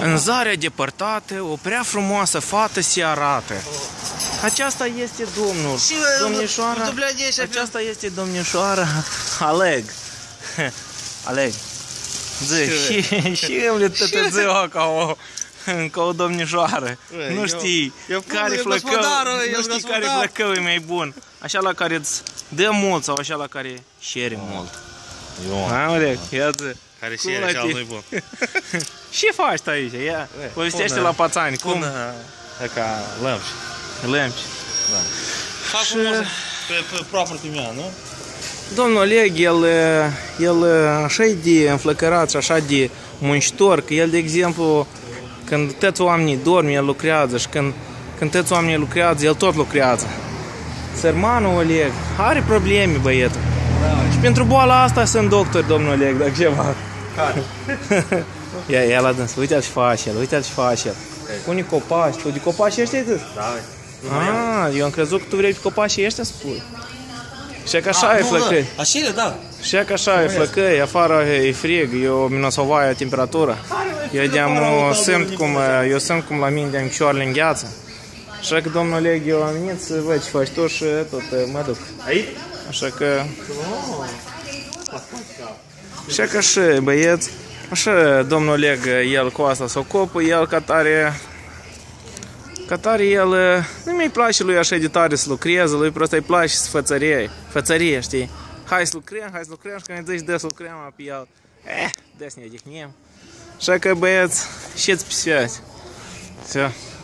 În zarea depărtată, o prea frumoasă fată se arată. Aceasta este domnul, domnișoara, aceasta este domnișoara Aleg. Aleg. Și îmi tătă ziua ca o domnișoară. Nu știi care flăcău e mai bun. Așa la care îți dă mult sau așa la care șeri mult. Aleg, iată. Care șeri așa nu-i bun. Ce faci tu aici? Ia, povestește la pațani. Cum? Ca lămși. Lămși. Da. Fac frumos pe propriul mea, nu? Domnul Oleg, el așa e de înflăcărat și așa de muncitor, că el, de exemplu, când toți oamenii dorm, el lucrează și când toți oamenii lucrează, el tot lucrează. Sărmanul Oleg are probleme, băietul. Da. Și pentru boala asta sunt doctori, domnul Oleg, dacă ceva. Ia la dâns, uite-l ce face el, uite-l ce face el. Pune copaci, tu de copaci ăștia ai zis? Da. Eu am crezut că tu vrei pe copacii ăștia să pui. Și că așa e flăcăi. Așa e, da. Și că așa e flăcăi, afară e frig, e o minusovая temperatură. Eu simt cum la mine de-am picioarele în gheață. Așa că, domnul Oleg, eu am venit să văd ce faci tu și tot mă duc. Aici? Așa că... Așa că și băieți, așa domnul Oleg, el cu asta s-o ocupă, el ca tare el, nu mi-i place lui așa de tare să lucreze, lui prost îi place să fățărie, știi? Hai să lucrăm și când ne zici de să lucrăm pe el, de să ne odihnim. Așa că băieți, șeți pe sfânt.